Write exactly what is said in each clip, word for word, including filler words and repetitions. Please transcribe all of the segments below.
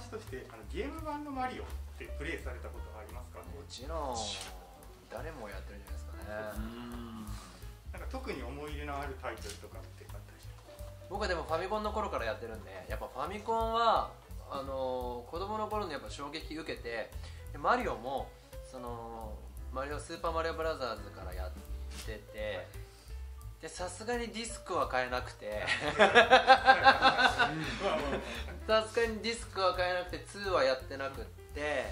話として、あのゲーム版のマリオってプレイされたことありますか？ もちろん誰もやってるんじゃないですかね。 なんか特に思い入れのあるタイトルとかってあったりしますか？ 僕はでもファミコンの頃からやってるんで、やっぱファミコンはあの子供の頃にやっぱ衝撃受けて、でマリオもそのマリオスーパーマリオブラザーズからやってて、でさすがにディスクは買えなくてさすがにディスクは買えなくてツーはやってなくって、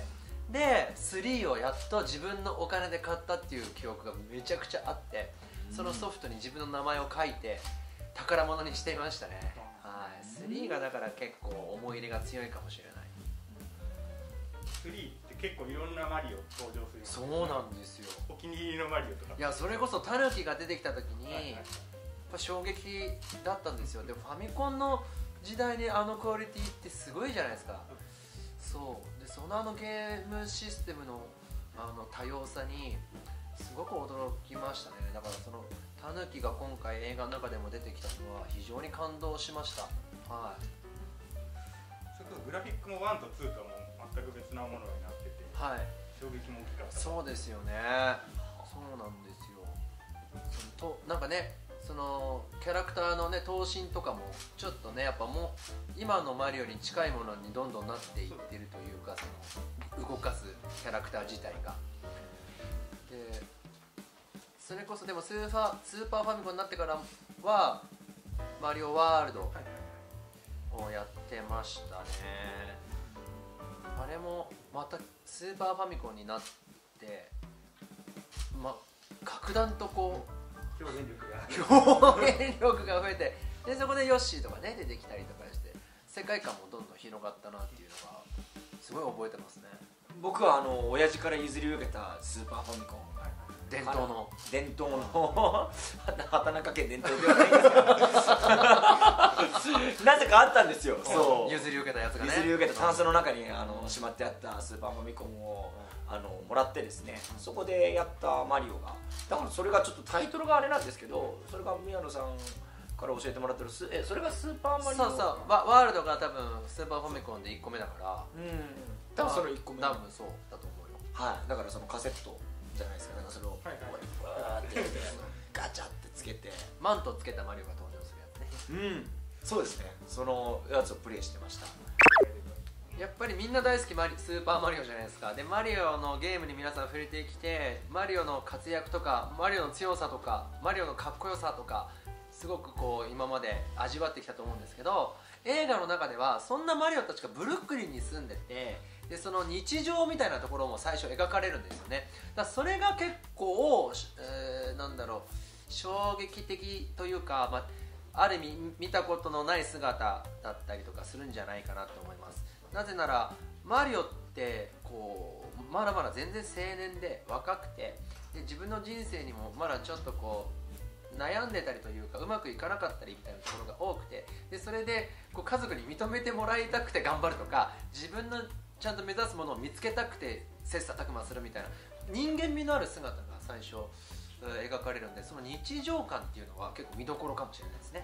でスリーをやっと自分のお金で買ったっていう記憶がめちゃくちゃあって、そのソフトに自分の名前を書いて宝物にしていましたね。はい、スリーがだから結構思い入れが強いかもしれない。 スリーって結構いろんなマリオ登場する。 そうなんですよ。 お気に入りのマリオとか。 いや、それこそタヌキが出てきた時に、はいはい、やっぱ衝撃だったんですよ。でもファミコンの時代にあのクオリティってすごいじゃないですか。そうで、そのあのゲームシステムのあの多様さにすごく驚きましたね。だからそのタヌキが今回映画の中でも出てきたのは非常に感動しました。はい。 それこそグラフィックもワンとツーとも全く別なものになってて、 はい、 衝撃も大きかった。 そうですよね。そうなんですよ。そのとなんかね、そのキャラクターのね頭身とかもちょっとね、やっぱもう今のマリオに近いものにどんどんなっていってるというか、その動かすキャラクター自体が。でそれこそでもスーパースーパーファミコンになってからはマリオワールドをやってましたね。あれもまたスーパーファミコンになって、ま、格段とこう表現力が表現力が増えて、でそこでヨッシーとかね出てきたりとかして世界観もどんどん広がったなっていうのがすごい覚えてますね。 僕はあの親父から譲り受けたスーパーファミコン、 伝統の伝統の畑中家伝統ではないですけどなぜかあったんですよ。そう譲り受けたやつがね、 譲り受けたタンスの中にあのしまってあったスーパーファミコンをあのもらってですね、そこでやったマリオが、だからそれがちょっとタイトルがあれなんですけど、それが宮野さんから教えてもらってるスえそれがスーパーマリオ。 そうそう、ワワールドが多分スーパーファミコンでいっこめだから、 うん、多分そのいっこめ、 多分そうだと思うよ。 はい、だからそのカセットじゃないですか、なんかそれをはいはいわーってやってガチャってつけてマントつけたマリオが登場するやつね。 うん、そうですね、そのやつをプレイしてました。 やっぱりみんな大好きマリスーパーマリオじゃないですか。でマリオのゲームに皆さん触れてきて、マリオの活躍とかマリオの強さとかマリオのかっこよさとかすごくこう今まで味わってきたと思うんですけど、映画の中ではそんなマリオたちがブルックリンに住んでて、でその日常みたいなところも最初描かれるんですよね。だからそれが結構、えー、なんだろう、衝撃的というか、まあ、ある意味見たことのない姿だったりとかするんじゃないかなと思います。なぜならマリオってこうまだまだ全然青年で若くて、で自分の人生にもまだちょっとこう悩んでたりというかうまくいかなかったりみたいなところが多くて、でそれでこう家族に認めてもらいたくて頑張るとか、自分のちゃんと目指すものを見つけたくて切磋琢磨するみたいな人間味のある姿が最初描かれるんで、その日常感っていうのは結構見どころかもしれないですね。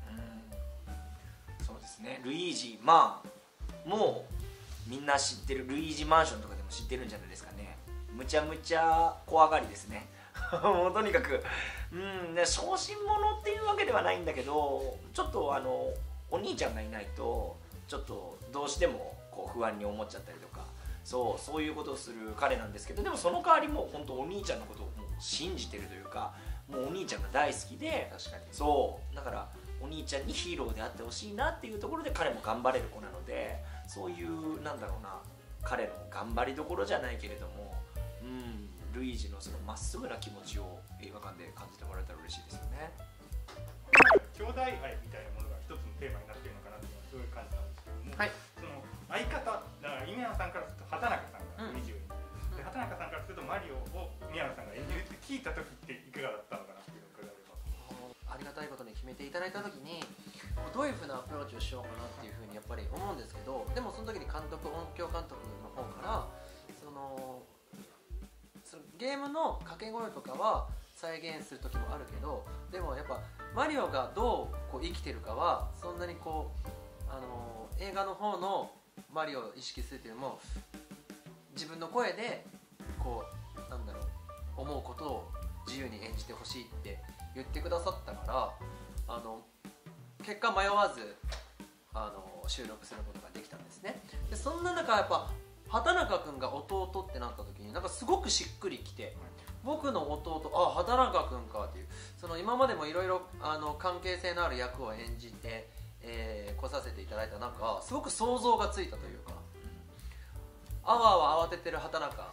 うん、そうですね。ルイージ、まあもうみんな知ってる、ルイージマンションとかでも知ってるんじゃないですかね。むちゃむちゃ怖がりですねもうとにかく、うんね、小心者っていうわけではないんだけど、ちょっとあのお兄ちゃんがいないとちょっとどうしてもこう不安に思っちゃったりとか、そうそういうことをする彼なんですけど、でもその代わりもう本当お兄ちゃんのことをもう信じてるというか、もうお兄ちゃんが大好きで、 確かにそうだからお兄ちゃんにヒーローであってほしいなっていうところで彼も頑張れる子なので、そういうなんだろうな、彼の頑張りどころじゃないけれども、うん、ルイージのそのまっすぐな気持ちを映画館で感じてもらえたら嬉しいですよね。 兄弟愛みたいなものが一つのテーマになっているのかなっていうのはすごい感じたんですけども、 はい、 その相方だから宮野さんからすると畑中さんがにじゅうに、うん、で畑中さんからするとマリオを宮野さんが演じるって聞いた時っていかがだったのかなっていうのを伺います。 ありがたいことに決めていただいた時にどういうふうなアプローチをしようかなっていうふうにやっぱり思うんですけど、でもその時に監督、音響監督の方からそのそのゲームの掛け声とかは再現する時もあるけど、でもやっぱマリオがどうこう生きてるかはそんなにこうあの映画の方のマリオを意識するっていうのも自分の声でこうなんだろう思うことを自由に演じてほしいって言ってくださったからあの結果迷わずあの収録することができたんですね。でそんな中やっぱ畑中君が弟ってなった時になんかすごくしっくりきて、僕の弟あ畑中君かっていうその今までもいろいろ関係性のある役を演じて、えー、来させていただいた中すごく想像がついたというか、あわあわ慌ててる畑中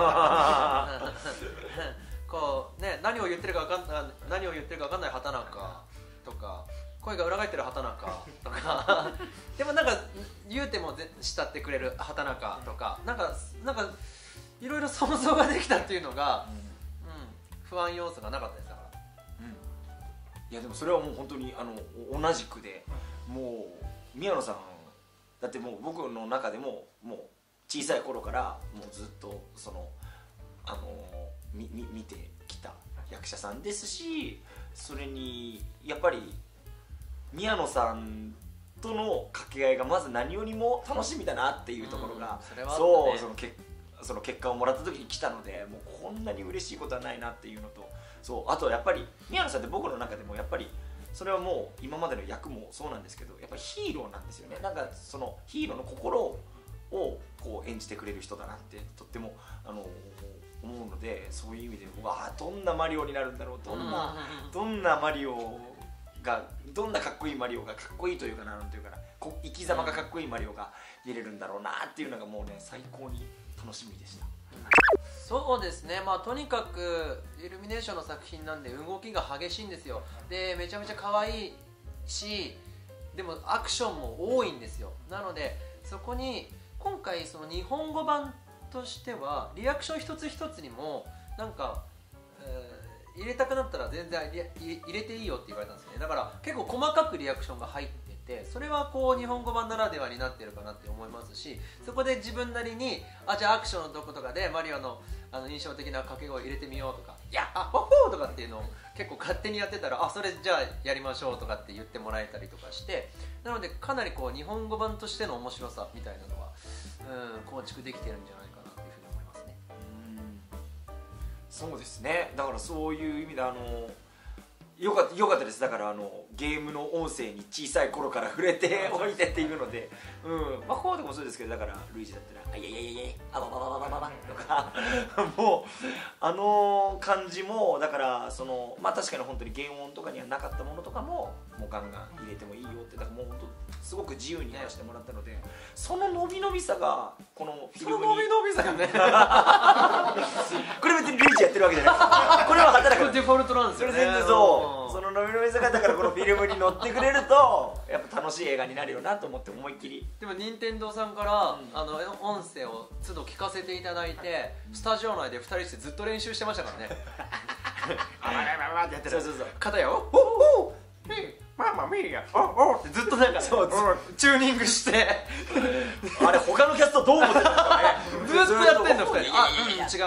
こうね何を言ってるか分かん何を言ってるか分かんない畑中とか声が裏返ってる畑中とかでもなんか言うても慕ってくれる畑中とかなんかなんかいろいろ想像ができたっていうのが、うんうん、不安要素がなかったですだから、 うん、いやでもそれはもう本当にあの同じくでもう宮野さんだってもう僕の中でももう小さい頃からもうずっとそのあのみみ見てきた役者さんですし、それにやっぱり宮野さんとの掛け合いがまず何よりも楽しみだなっていうところが、 うんそれはあったね、 そうそのけその結果をもらった時に来たので、もうこんなに嬉しいことはないなっていうのと、そうあとやっぱり宮野さんって僕の中でもやっぱりそれはもう今までの役もそうなんですけど、やっぱりヒーローなんですよね。なんかそのヒーローの心をこう演じてくれる人だなってとってもあの思うので、そういう意味でわあどんなマリオになるんだろう、どんなどんなマリオがどんなかっこいいマリオがかっこいいというかなんていうかな、こ生き様がかっこいいマリオが見れるんだろうなっていうのがもうね最高に楽しみでした。 そうですね、まあとにかくイルミネーションの作品なんで動きが激しいんですよ。でめちゃめちゃ可愛いし、でもアクションも多いんですよ。なのでそこに今回その日本語版としてはリアクション一つ一つにもなんか、えー、入れたくなったら全然入れていいよって言われたんですよね。だから結構細かくリアクションが入ってて、それはこう日本語版ならではになってるかなって思いますし、そこで自分なりにあじゃあアクションのとことかでマリオのあの印象的な掛け声入れてみようとか、いやあワッホーとかっていうのを結構勝手にやってたら、あそれじゃあやりましょうとかって言ってもらえたりとかして、なのでかなりこう日本語版としての面白さみたいなのは、うん、構築できてるんじゃないかなというふうに思いますね。 うんそうですね、だからそういう意味であのよかった、よかったです。だからあのゲームの音声に小さい頃から触れておいてっていうので、うん、まあこうとかもそうですけど、だからルイージだったら「あいやいやいやいやあばばばばばばば」とかもうあの感じもだからそのまあ確かに本当に原音とかにはなかったものとかももうガンガン入れてもいいよって、だからもう本当すごく自由にやらせてもらったので、その伸び伸びさがこのフィルムに、 その伸び伸びさがねこれ別にルイージやってるわけじゃないこれは働くデフォルトなんですよね。 それ全然そうその伸び伸びさがだからこのフィルムに乗ってくれるとやっぱ楽しい映画になるよなと思って思いっきり。 でも任天堂さんから、うん、あの音声を都度聞かせていただいて、スタジオ内でふたりしてずっと練習してましたからねあららららってやってる。そうそうそう片やおおおママミーヤおおってずっとなんか、ね、 そうチューニングしてあれ他のキャストどう思ってるんですかねずっとやってんのふたり。あ、うん、違うな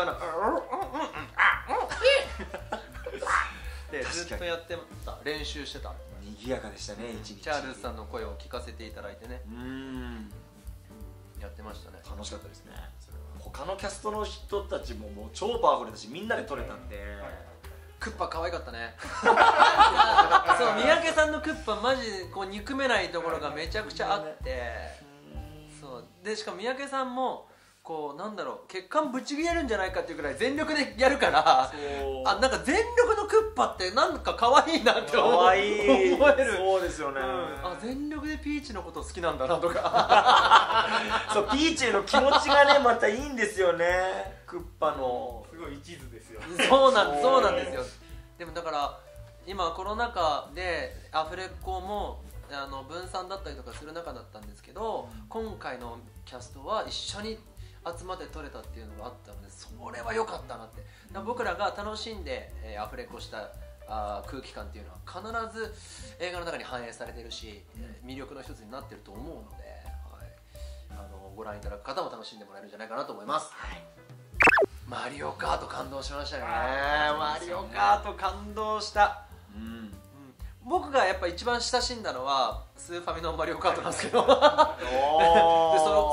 でずっとやってた、練習してた。 賑やかでしたね一日。 チャールズさんの声を聞かせていただいてね、 うーんやってましたね。 楽しかったですね。他のキャストの人たちももう超パワフルだし、みんなで撮れたんで、 クッパ可愛かったねそう三宅さんのクッパマジでこう憎めないところがめちゃくちゃあって、そうでしかも三宅さんもこうなんだろう血管ぶち切れるんじゃないかっていうくらい全力でやるから、あなんか全力のクッパってなんか可愛いなって思可愛い思える。 そうですよね、 うん、あ全力でピーチのこと好きなんだなとかそうピーチの気持ちがねまたいいんですよね、クッパのすごい一途ですよそうなんそうなんですよ。でもだから今コロナ禍でアフレコもあの分散だったりとかする中だったんですけど、うん、今回のキャストは一緒に集まって撮れたっていうのがあったので、それは良かったなって。だから僕らが楽しんで、えー、アフレコしたあ空気感っていうのは必ず映画の中に反映されてるし、うん、魅力の一つになってると思うので、はい、あのご覧いただく方も楽しんでもらえるんじゃないかなと思います、はい。マリオカート感動しましたね。マリオカート感動した、うん、僕がやっぱ一番親しんだのはスーファミのマリオカートなんですけどで そ,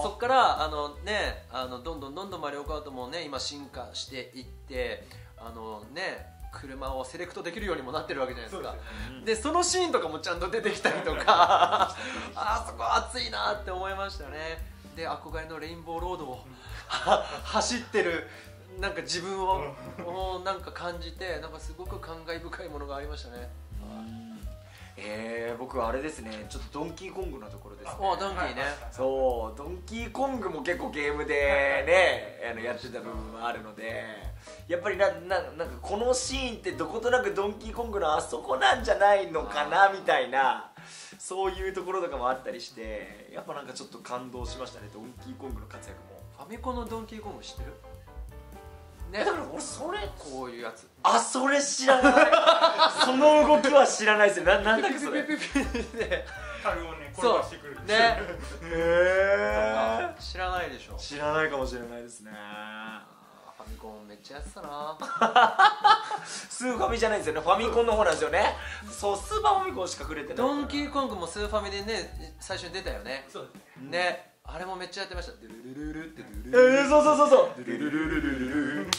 あのねあのどんどんどんどんマリオカートもね今進化していってあのね車をセレクトできるようにもなってるわけじゃないですか。 そうでそのシーンとかもちゃんと出てきたりとかあそこ熱いなって思いましたね。で憧れのレインボーロードを走ってるなんか自分をなんか感じてなんかすごく感慨深いものがありましたね。 えー、僕はあれですねちょっとドンキーコングのところですね。 あドンキーね、 そうドンキーコングも結構ゲームでねあのやってた部分もあるのでやっぱりなななんかこのシーンってどことなくドンキーコングのあそこなんじゃないのかなみたいなそういうところとかもあったりしてやっぱなんかちょっと感動しましたねドンキーコングの活躍も。 ファミコンのドンキーコング知ってる？ね、 だから俺それこういうやつあそれ知らないその動きは知らないですよ な, なんだっけそれピピピピピで樽をね転がしてくるねへえ知らないでしょ。 知らないかもしれないですね。 ファミコンめっちゃやってたなスーファミじゃないんですよねファミコンの方なんですよね。そうスーパーファミコンしか触れてないドンキーコングもスーファミでね最初に出たよね。 そうですねねあれもめっちゃやってました。ドゥルルルルってえドゥルルルー、そうそうそうそうルルルルルルル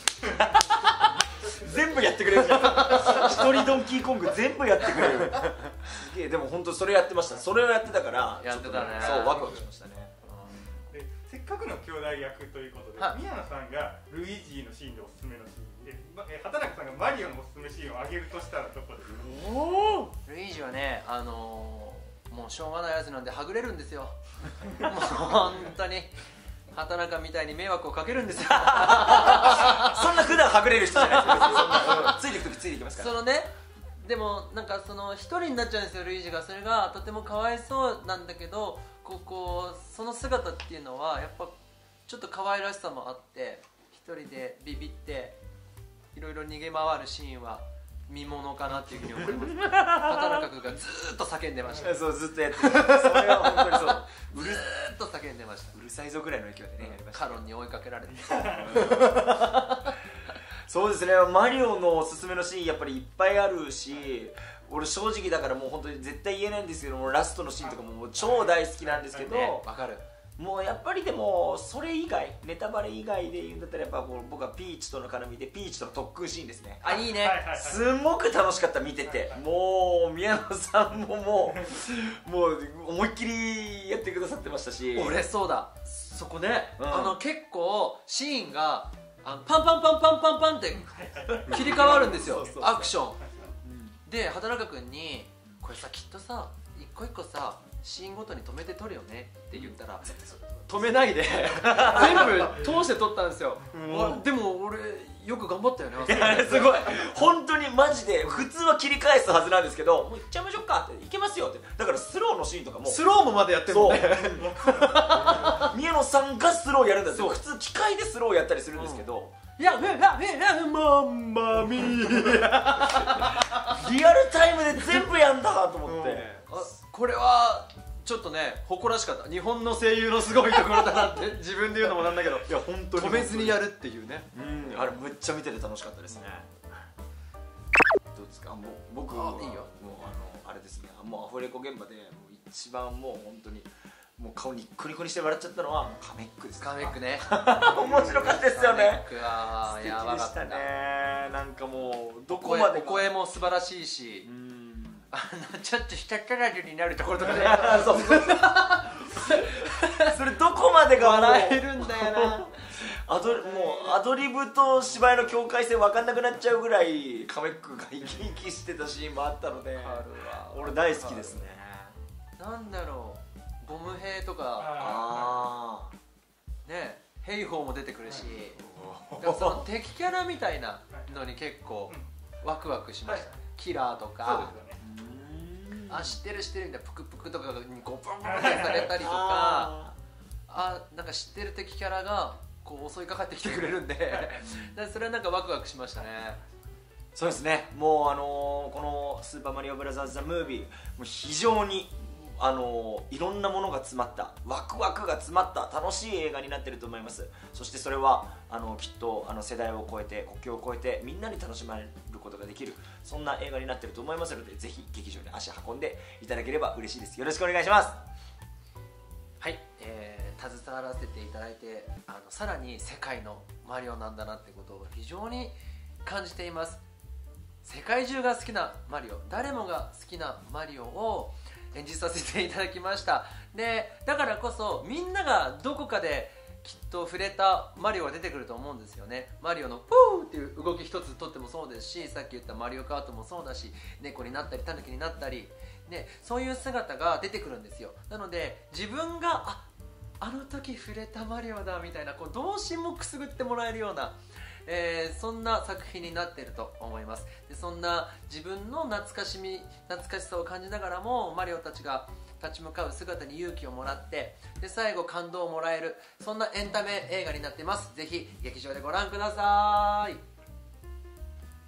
全部やってくれるじゃん一人ドンキーコング全部やってくれるすげえでも本当それやってました。それをやってたからやってたねちょっとそうワクワクしましたね。 でせっかくの兄弟役ということで、 はい宮野さんがルイージのシーンでおすすめのシーンでまえ畑中さんがマリオのおすすめシーンを挙げるとしたらどこですか？ おおルイージはねあのー、もうしょうがないやつなんではぐれるんですよもう本当に畑中みたいに迷惑をかけるんですよそんな普段はぐれる人じゃないですよ別にそんな、うん、ついていくときついていきますからそのねでもなんかその一人になっちゃうんですよルイージが。それがとてもかわいそうなんだけどこうこうその姿っていうのはやっぱちょっと可愛らしさもあって一人でビビっていろいろ逃げ回るシーンは見ものかなっていうふうに思います畑中君がずーっと叫んでました。 そうずっとやってるそれは本当にそううるずーっと叫んでました。 うるさいぞぐらいの勢いでねやりましたカロンに追いかけられてそうですねマリオのおすすめのシーンやっぱりいっぱいあるし俺正直だからもう本当に絶対言えないんですけどもラストのシーンとかももう超大好きなんですけど、 ねわかる。 もうやっぱりでもそれ以外ネタバレ以外で言うんだったらやっぱこう僕はピーチとの絡みでピーチとの特訓シーンですね。 あいいね、 はいはいはいすんごく楽しかった見ててもう宮野さんももうもう思いっきりやってくださってましたし俺そうだそこね、 うんあの結構シーンがあのパンパンパンパンパンパンって切り替わるんですよそうそうそうアクションで畑中君にこれさきっとさ一個一個さシーンごとに止めて撮るよねって言ったら止めないで全部通して撮ったんですよ。あでも俺よく頑張ったよねあそこいやあれすごい本当にマジで普通は切り返すはずなんですけどもう行っちゃいましょうかって行けますよってだからスローのシーンとかもスローもまでやってるもんね宮野さんがスローやるんですよ。普通機械でスローやったりするんですけど、 いやいやいやいやマンマミーリアルタイムで全部やんだと思ってあこれはちょっとね誇らしかった。日本の声優のすごいところだなって自分で言うのもなんだけどいや本当に止めずにやるっていうね。 うんあれむっちゃ見てて楽しかったですね。どうですかもう僕はもうあいいよあのあれですねもうアフレコ現場でもう一番もう本当にもう顔にッコニコにして笑っちゃったのはカメックですカメックね面白かったですよね。 カメックは素敵やばかったでしたね。なんかもうどこ声までお声も素晴らしいし、 うんあのちょっとしたキャラになるところとかでそうそうそれどこまでがもう笑えるんだよなアドリもうアドリブと芝居の境界線分かんなくなっちゃうぐらいカメックが生き生きしてたシーンもあったので俺大好きですね。 なんだろうボム兵とかあね兵法も出てくるしだからその敵キャラみたいなのに結構ワクワクしました、 はいキラーとそうかですよねあ知ってる知ってるみたいなプクプクとかにこうバンバンってされたりとかあなんか知ってる敵キャラがこう襲いかかってきてくれるんでだからそれはなんかワクワクしましたね。 そうですねもうあのーこの「スーパーマリオブラザーズ・ザ・ムービー」もう非常にあのーいろんなものが詰まったワクワクが詰まった楽しい映画になってると思います。そしてそれはあのきっとあの世代を超えて国境を超えてみんなに楽しまれることができるそんな映画になってると思いますのでぜひ劇場に足運んでいただければ嬉しいです。よろしくお願いします。 はい、えー、携伝わらせていただいて、あのさらに世界のマリオなんだなってことを非常に感じています。世界中が好きなマリオ、誰もが好きなマリオを演じさせていただきました。でだからこそみんながどこかできっと触れたマリオが出てくると思うんですよね。マリオのプーっていう動き一つとってもそうですし、さっき言ったマリオカートもそうだし、猫になったりタヌキになったり、ね、そういう姿が出てくるんですよ。なので自分がああの時触れたマリオだみたいな、こう童心もくすぐってもらえるような、えー、そんな作品になっていると思います。でそんな自分の懐かしみ懐かしさを感じながらもマリオたちが立ち向かう姿に勇気をもらって、で最後感動をもらえる、そんなエンタメ映画になっています。ぜひ劇場でご覧ください。